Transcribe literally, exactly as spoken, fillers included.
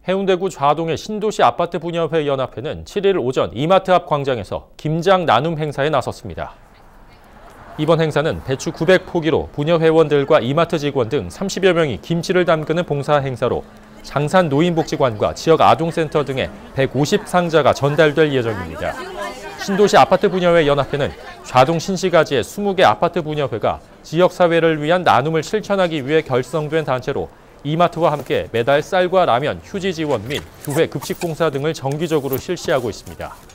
해운대구 좌동의 신도시 아파트 분여회 연합회는 칠 일 오전 이마트 앞 광장에서 김장 나눔 행사에 나섰습니다. 이번 행사는 배추 구백 포기로 분여회원들과 이마트 직원 등 삼십여 명이 김치를 담그는 봉사 행사로 장산 노인복지관과 지역 아동센터 등의 백오십 상자가 전달될 예정입니다. 신도시 아파트 분여회 연합회는 좌동 신시가지의 스무 개 아파트 분여회가 지역사회를 위한 나눔을 실천하기 위해 결성된 단체로 이마트와 함께 매달 쌀과 라면, 휴지 지원 및 교회 급식 봉사 등을 정기적으로 실시하고 있습니다.